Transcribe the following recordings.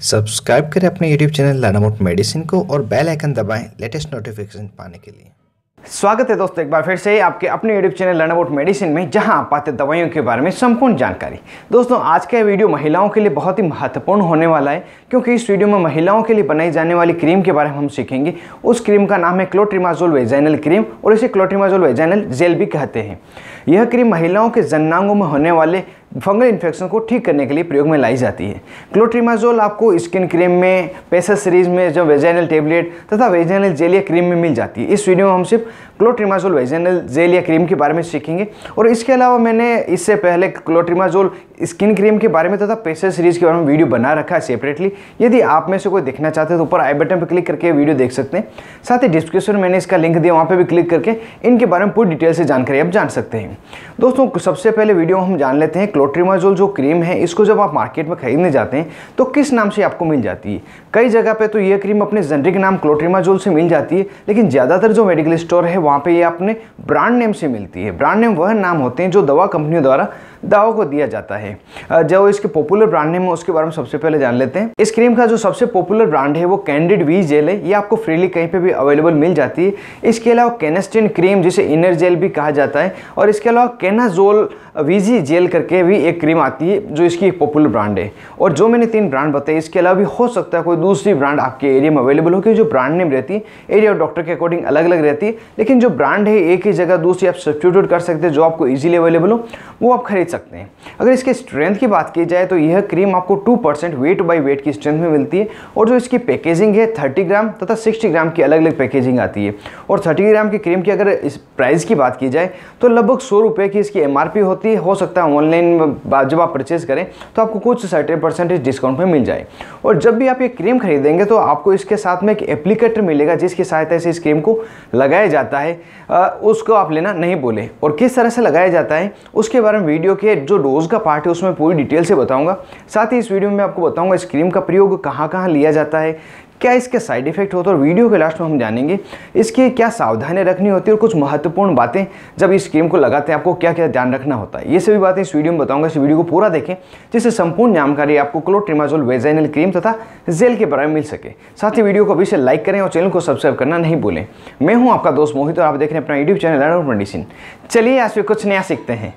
Subscribe करें अपने YouTube channel लर्नअबाउट medicine को और बेल आइकन दबाएं लेटेस्ट नोटिफिकेशन पाने के लिए। स्वागत है दोस्तों एक बार फिर से आपके अपने यूट्यूब चैनल लर्नअबाउट मेडिसिन में, जहां आप पाते दवाइयों के बारे में संपूर्ण जानकारी। दोस्तों आज का वीडियो महिलाओं के लिए बहुत ही महत्वपूर्ण होने वाला है, क्योंकि इस वीडियो में महिलाओं के लिए बनाई जाने वाली क्रीम के बारे में हम सीखेंगे। उस क्रीम का नाम है क्लोट्रिमाजोल वेजाइनल क्रीम और इसे क्लोट्रिमाजोल वेजाइनल जेल भी कहते हैं। यह क्रीम महिलाओं के जननांगों में होने वाले फंगल इन्फेक्शन को ठीक करने के लिए प्रयोग में लाई जाती है। क्लोट्रिमाजोल आपको स्किन क्रीम में, पेसर सीरीज में जो वेजाइनल टेबलेट तथा वेजाइनल जेल या क्रीम में मिल जाती है। इस वीडियो में हम सिर्फ क्लोट्रिमाजोल वेजाइनल जेल या क्रीम के बारे में सीखेंगे। और इसके अलावा मैंने इससे पहले क्लोट्रिमाजोल स्किन क्रीम के बारे में तथा पेसर सीरीज के बारे में वीडियो बना रखा है सेपरेटली। यदि आप में से कोई देखना चाहते हैं तो ऊपर आई बटन पर क्लिक करके वीडियो देख सकते हैं। साथ ही डिस्क्रिप्शन में मैंने इसका लिंक दिया, वहाँ पर भी क्लिक करके इनके बारे में पूरी डिटेल से जानकारी आप जान सकते हैं। दोस्तों सबसे पहले वीडियो हम जान लेते हैं क्लोट्रिमाजोल जो क्रीम है, इसको जब आप मार्केट में खरीदने जाते हैं तो किस नाम से आपको मिल जाती है। कई जगह पे तो यह क्रीम अपने जेनरिक नाम क्लोट्रिमाजोल से मिल जाती है, लेकिन ज़्यादातर जो मेडिकल स्टोर है वहाँ पे ये अपने ब्रांड नेम से मिलती है। ब्रांड नेम वह नाम होते हैं जो दवा कंपनियों द्वारा दावों को दिया जाता है। जो इसके पॉपुलर ब्रांड नेम है उसके बारे में सबसे पहले जान लेते हैं। इस क्रीम का जो सबसे पॉपुलर ब्रांड है वो कैंडिड वी जेल है। ये आपको फ्रीली कहीं पे भी अवेलेबल मिल जाती है। इसके अलावा केनेस्टिन क्रीम, जिसे इनर जेल भी कहा जाता है, और इसके अलावा केनाजोल वीजी जेल करके भी एक क्रीम आती है जो इसकी एक पॉपुलर ब्रांड है। और जो मैंने 3 ब्रांड बताए, इसके अलावा भी हो सकता है कोई दूसरी ब्रांड आपके एरिया में अवेलेबल हो, क्योंकि जो ब्रांड नेम रहती है एरिया और डॉक्टर के अकॉर्डिंग अलग अलग रहती है, लेकिन जो ब्रांड है एक ही जगह दूसरी आप सब्स्टिट्यूट कर सकते हैं। जो आपको ईजिली अवेलेबल हो वो आप खरीद सकते हैं। अगर इसके स्ट्रेंथ की बात की जाए तो यह क्रीम आपको 2% वेट बाई वेट की स्ट्रेंथ में मिलती है। और जो इसकी पैकेजिंग है 30 ग्राम तथा 60 ग्राम की अलग अलग पैकेजिंग आती है। और 30 ग्राम की क्रीम की अगर इस प्राइस की बात की जाए तो लगभग 100 रुपये की इसकी MRP होती है। हो सकता है ऑनलाइन जब आप परचेज करें तो आपको कुछ सर्टेन % डिस्काउंट में मिल जाए। और जब भी आप ये क्रीम खरीदेंगे तो आपको इसके साथ में एक एप्लीकेटर मिलेगा, जिसकी सहायता से इस क्रीम को लगाया जाता है। उसको आप लेना नहीं भूलें। और किस तरह से लगाया जाता है उसके बारे में वीडियो के जो डोज का पार्ट है उसमें पूरी डिटेल से बताऊंगा। साथ ही इस वीडियो में आपको बताऊंगा इस क्रीम का प्रयोग कहाँ कहाँ लिया जाता है, क्या इसके साइड इफेक्ट होते हैं, और वीडियो के लास्ट में हम जानेंगे इसकी क्या सावधानी रखनी होती है और कुछ महत्वपूर्ण बातें जब इस क्रीम को लगाते हैं आपको क्या क्या ध्यान रखना होता है। ये सभी बातें इस वीडियो में बताऊंगा। इस वीडियो को पूरा देखें जिससे संपूर्ण जानकारी आपको क्लोट्रिमाजोल वेजाइनल क्रीम तथा जेल के बारे में मिल सके। साथ ही वीडियो को अभी से लाइक करें और चैनल को सब्सक्राइब करना नहीं भूलें। मैं हूँ आपका दोस्त मोहित और आप देख रहे हैं अपना यूट्यूब चैनल लर्नअबाउट मेडिसिन। चलिए आज भी कुछ नया सीखते हैं।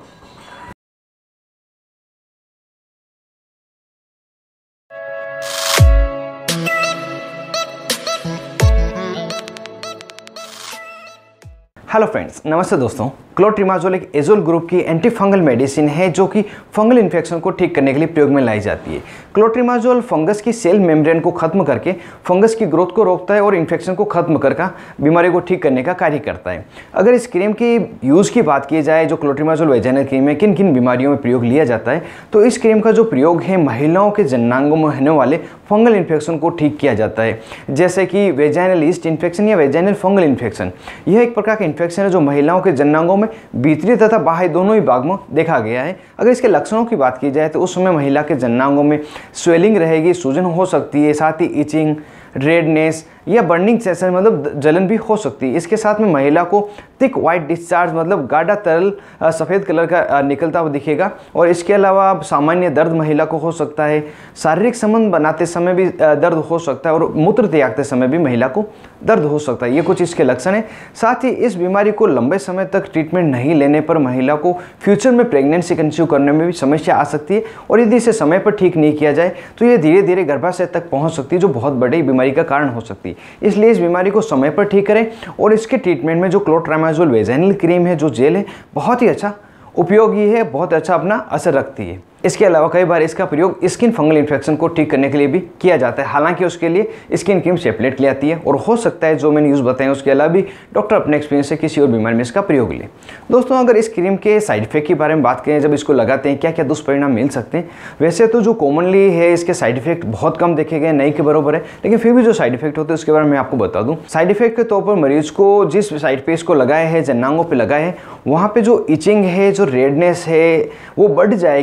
हेलो फ्रेंड्स, नमस्ते दोस्तों। क्लोट्रिमाजोल एक एजोल ग्रुप की एंटी फंगल मेडिसिन है जो कि फंगल इन्फेक्शन को ठीक करने के लिए प्रयोग में लाई जाती है। क्लोट्रिमाजोल फंगस की सेल मेम्ब्रेन को खत्म करके फंगस की ग्रोथ को रोकता है और इन्फेक्शन को खत्म करके बीमारी को ठीक करने का कार्य करता है। अगर इस क्रीम की यूज़ की बात की जाए, जो क्लोट्रिमाजोल वेजाइनल क्रीम है किन किन बीमारियों में प्रयोग लिया जाता है, तो इस क्रीम का जो प्रयोग है महिलाओं के जननांगों में होने वाले फंगल इन्फेक्शन को ठीक किया जाता है, जैसे कि वेजाइनल ईस्ट इन्फेक्शन या वेजाइनल फंगल इन्फेक्शन। यह एक प्रकार का इन्फेक्शन है जो महिलाओं के जननांगों में भीतरी तथा बाहरी दोनों ही भाग में देखा गया है। अगर इसके लक्षणों की बात की जाए तो उस समय महिला के जननांगों में स्वेलिंग रहेगी, सूजन हो सकती है, साथ ही इचिंग, रेडनेस या बर्निंग सेंसेशन मतलब जलन भी हो सकती है। इसके साथ में महिला को थिक वाइट डिस्चार्ज मतलब गाढ़ा तरल सफ़ेद कलर का निकलता हुआ दिखेगा। और इसके अलावा सामान्य दर्द महिला को हो सकता है, शारीरिक संबंध बनाते समय भी दर्द हो सकता है, और मूत्र त्यागते समय भी महिला को दर्द हो सकता है। ये कुछ इसके लक्षण हैं। साथ ही इस बीमारी को लंबे समय तक ट्रीटमेंट नहीं लेने पर महिला को फ्यूचर में प्रेगनेंसी कंसीव करने में भी समस्या आ सकती है। और यदि इसे समय पर ठीक नहीं किया जाए तो ये धीरे धीरे गर्भाशय तक पहुँच सकती है, जो बहुत बड़ी बीमारी का कारण हो सकती है। इसलिए इस बीमारी को समय पर ठीक करें। और इसके ट्रीटमेंट में जो क्लोट्रिमाजोल वेजाइनल क्रीम है, जो जेल है, बहुत ही अच्छा उपयोगी है, बहुत अच्छा अपना असर रखती है। इसके अलावा कई बार इसका प्रयोग स्किन फंगल इन्फेक्शन को ठीक करने के लिए भी किया जाता है। हालांकि उसके लिए स्किन क्रीम सेपरेट ले आती है, और हो सकता है जो मैंने यूज़ बताया उसके अलावा भी डॉक्टर अपने एक्सपीरियंस से किसी और बीमारी में इसका प्रयोग ले। दोस्तों अगर इस क्रीम के साइड इफेक्ट के बारे में बात करें, जब इसको लगाते हैं क्या क्या दुष्परिणाम मिल सकते हैं, वैसे तो जो कॉमनली है इसके साइड इफेक्ट बहुत कम देखे गए, नहीं के बराबर है, लेकिन फिर भी जो साइड इफेक्ट होते हैं उसके बारे में मैं आपको बता दूँ। साइड इफेक्ट के तौर पर मरीज को जिस साइड पे इसको लगाया है, जननांगों पर लगाया है, वहाँ पर जो इचिंग है, जो रेडनेस है वो बढ़ जाएगी, जलन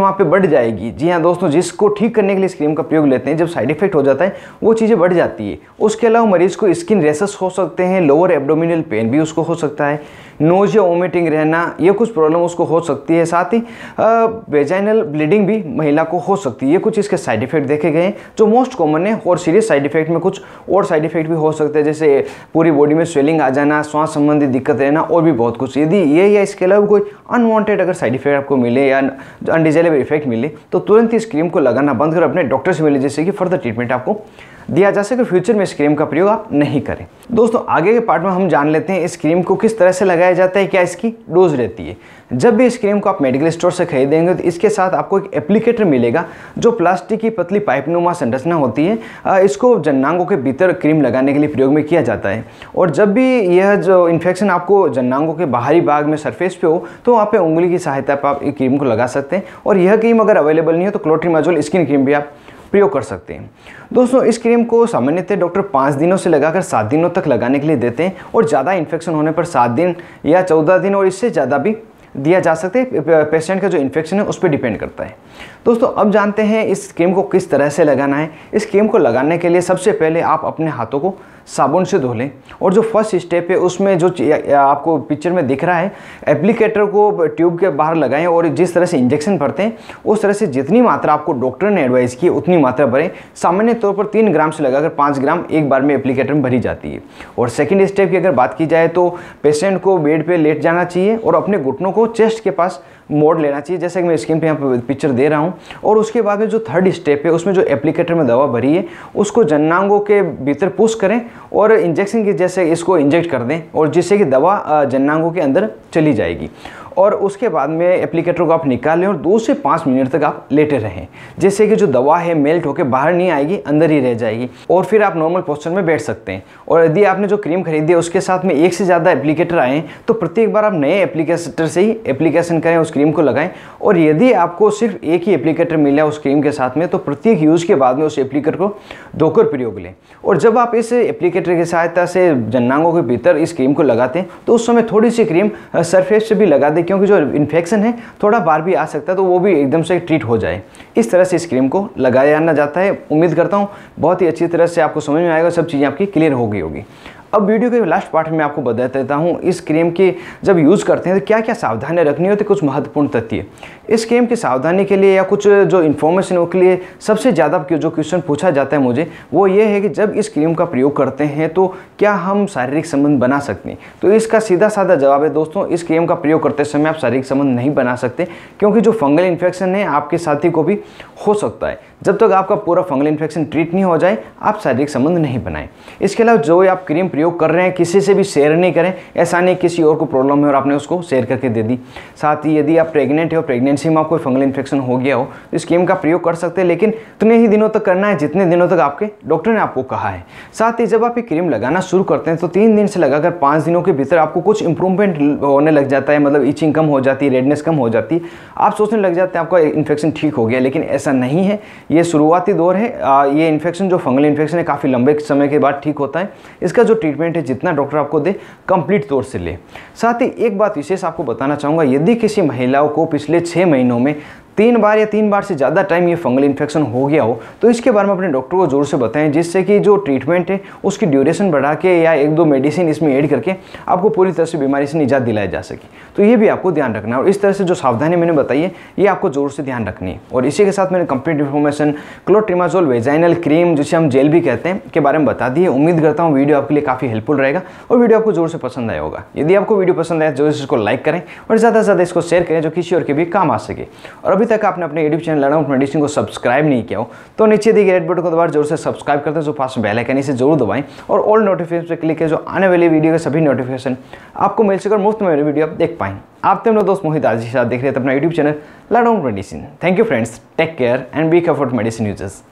वहाँ पे बढ़ जाएगी। जी हाँ दोस्तों, जिसको ठीक करने के लिए इस क्रीम का प्रयोग लेते हैं, जब साइड इफेक्ट हो जाता है वो चीज़ें बढ़ जाती है। उसके अलावा मरीज़ को स्किन रैशेस हो सकते हैं, लोअर एब्डोमिनल पेन भी उसको हो सकता है, नोजिया वोमिटिंग रहना, ये कुछ प्रॉब्लम उसको हो सकती है। साथ ही वेजाइनल ब्लीडिंग भी महिला को हो सकती है। ये कुछ इसके साइड इफेक्ट देखे गए हैं जो मोस्ट कॉमन है। और सीरियस साइड इफेक्ट में कुछ और साइड इफेक्ट भी हो सकते हैं, जैसे पूरी बॉडी में स्वेलिंग आ जाना, श्वास संबंधी दिक्कत रहना और भी बहुत कुछ। यदि ये या इसके अलावा कोई अनवांटेड अगर साइड इफेक्ट आपको मिले या अनडिजायरेबल इफेक्ट मिले तो तुरंत इस क्रीम को लगाना बंद कर अपने डॉक्टर से मिले, जिससे कि फर्दर ट्रीटमेंट आपको दिया जा सके। फ्यूचर में इस क्रीम का प्रयोग आप नहीं करें। दोस्तों आगे के पार्ट में हम जान लेते हैं इस क्रीम को किस तरह से लगाया जाता है, क्या इसकी डोज रहती है। जब भी इस क्रीम को आप मेडिकल स्टोर से खरीदेंगे तो इसके साथ आपको एक एप्लीकेटर मिलेगा जो प्लास्टिक की पतली पाइपनुमा संरचना होती है। इसको जन्नांगों के भीतर क्रीम लगाने के लिए प्रयोग में किया जाता है। और जब भी यह जो इन्फेक्शन आपको जन्नांगों के बाहरी भाग में सरफेस पे हो तो वहाँ पे उंगली की सहायता पर आप इस क्रीम को लगा सकते हैं। और यह क्रीम अगर अवेलेबल नहीं हो तो क्लोट्रीमाजोल स्किन क्रीम भी आप प्रयोग कर सकते हैं। दोस्तों इस क्रीम को सामान्यतः डॉक्टर 5 दिनों से लगाकर 7 दिनों तक लगाने के लिए देते हैं और ज़्यादा इन्फेक्शन होने पर 7 दिन या 14 दिन और इससे ज़्यादा भी दिया जा सकते हैं। पेशेंट का जो इन्फेक्शन है उस पर डिपेंड करता है। दोस्तों अब जानते हैं इस क्रीम को किस तरह से लगाना है। इस क्रीम को लगाने के लिए सबसे पहले आप अपने हाथों को साबुन से धो लें और जो फर्स्ट स्टेप है उसमें जो आपको पिक्चर में दिख रहा है, एप्लीकेटर को ट्यूब के बाहर लगाएं और जिस तरह से इंजेक्शन भरते हैं उस तरह से जितनी मात्रा आपको डॉक्टर ने एडवाइस की उतनी मात्रा भरें। सामान्य तौर पर 3 ग्राम से लगाकर 5 ग्राम एक बार में एप्लीकेटर में भरी जाती है। और सेकेंड स्टेप की अगर बात की जाए तो पेशेंट को बेड पर लेट जाना चाहिए और अपने घुटनों को चेस्ट के पास मोड़ लेना चाहिए, जैसे कि मैं स्क्रीन पे यहाँ पर पिक्चर दे रहा हूँ। और उसके बाद में जो थर्ड स्टेप है उसमें जो एप्लीकेटर में दवा भरी है उसको जन्नांगों के भीतर पुश करें और इंजेक्शन के जैसे इसको इंजेक्ट कर दें और जिससे कि दवा जन्नांगों के अंदर चली जाएगी। और उसके बाद में एप्लीकेटर को आप निकाल लें और 2 से 5 मिनट तक आप लेटे रहें, जिससे कि जो दवा है मेल्ट होकर बाहर नहीं आएगी, अंदर ही रह जाएगी। और फिर आप नॉर्मल पोस्चर में बैठ सकते हैं। और यदि आपने जो क्रीम खरीदी है उसके साथ में 1 से ज़्यादा एप्लीकेटर आए तो प्रत्येक बार आप नए एप्लीकेटर से ही एप्लीकेशन करें, उस क्रीम को लगाएं। और यदि आपको सिर्फ एक ही एप्लीकेटर मिला उस क्रीम के साथ में तो प्रत्येक यूज़ के बाद में उस एप्लीकेटर को धोकर प्रयोग लें। और जब आप इस एप्लीकेटर की सहायता से जन्नांगों के भीतर इस क्रीम को लगाते हैं तो उस समय थोड़ी सी क्रीम सरफेस से भी लगा दें, क्योंकि जो इन्फेक्शन है थोड़ा बार भी आ सकता है तो वो भी एकदम से ट्रीट हो जाए। इस तरह से इस क्रीम को लगाया जाता है। उम्मीद करता हूँ बहुत ही अच्छी तरह से आपको समझ में आएगा, सब चीज़ें आपकी क्लियर हो गई होगी। अब वीडियो के लास्ट पार्ट में आपको बता देता हूँ इस क्रीम की जब यूज़ करते हैं तो क्या क्या सावधानियाँ रखनी होती है, कुछ महत्वपूर्ण तथ्य। इस क्रीम की सावधानी के लिए या कुछ जो इन्फॉर्मेशन है उसके लिए सबसे ज़्यादा जो क्वेश्चन पूछा जाता है मुझे वो ये है कि जब इस क्रीम का प्रयोग करते हैं तो क्या हम शारीरिक संबंध बना सकते हैं। तो इसका सीधा साधा जवाब है दोस्तों, इस क्रीम का प्रयोग करते समय आप शारीरिक संबंध नहीं बना सकते, क्योंकि जो फंगल इन्फेक्शन है आपके साथी को भी हो सकता है। जब तक आपका पूरा फंगल इन्फेक्शन ट्रीट नहीं हो जाए आप शारीरिक संबंध नहीं बनाएं। इसके अलावा जो आप क्रीम प्रयोग कर रहे हैं किसी से भी शेयर नहीं करें। ऐसा नहीं किसी और को प्रॉब्लम है और आपने उसको शेयर करके दे दी। साथ ही यदि आप प्रेग्नेंट है और प्रेगनेंसी में आपको फंगल इन्फेक्शन हो गया हो तो इस क्रीम का प्रयोग कर सकते हैं, लेकिन उतने ही दिनों तक करना है जितने दिनों तक आपके डॉक्टर ने आपको कहा है। साथ ही जब आप ये क्रीम लगाना शुरू करते हैं तो 3 दिन से लगाकर 5 दिनों के भीतर आपको कुछ इंप्रूवमेंट होने लग जाता है, मतलब इचिंग कम हो जाती है, रेडनेस कम हो जाती है। आप सोचने लग जाते हैं आपका इन्फेक्शन ठीक हो गया, लेकिन ऐसा नहीं है। ये शुरुआती दौर है। ये इन्फेक्शन जो फंगल इन्फेक्शन है काफ़ी लंबे समय के बाद ठीक होता है। इसका जो ट्रीटमेंट है जितना डॉक्टर आपको दे कंप्लीट तौर से ले। साथ ही एक बात विशेष आपको बताना चाहूँगा, यदि किसी महिलाओं को पिछले 6 महीनों में 3 बार या 3 बार से ज़्यादा टाइम ये फंगल इन्फेक्शन हो गया हो तो इसके बारे में अपने डॉक्टर को ज़रूर से बताएं, जिससे कि जो ट्रीटमेंट है उसकी ड्यूरेशन बढ़ा के या 1-2 मेडिसिन इसमें ऐड करके आपको पूरी तरह से बीमारी से निजात दिलाई जा सके। तो ये भी आपको ध्यान रखना है और इस तरह से जो सावधानी मैंने बताई है ये आपको ज़रूर से ध्यान रखनी है। और इसी के साथ मैंने complete information clotrimazole vaginal cream जिसे हम जेल भी कहते हैं के बारे में बता दी है। उम्मीद करता हूँ वीडियो आपके लिए काफ़ी हेल्पफुल रहेगा और वीडियो आपको ज़रूर से पसंद आया होगा। यदि आपको वीडियो पसंद आया जरूर इसको लाइक करें और ज़्यादा से ज़्यादा इसको शेयर करें जो किसी और के भी काम आ सके। और अभी तक आपने अपने चैनल लर्न अबाउट मेडिसिन को सब्सक्राइब नहीं किया हो तो नीचे दिए गए रेड बटन को दबाकर जरूर से सब्सक्राइब करते हैं, जो पास में बेल आइकन इसे जरूर दबाएं और ऑल नोटिफिकेशन पे क्लिक करें, जो आने वाली वीडियो के सभी नोटिफिकेशन आपको मिल सके और मुफ्त में मेरी वीडियो आप देख पाएं। आप अपने दोस्त मोहित आज के साथ देख रहे थे अपना YouTube channel learn about medicine. Thank you friends, take care and be careful medicine users.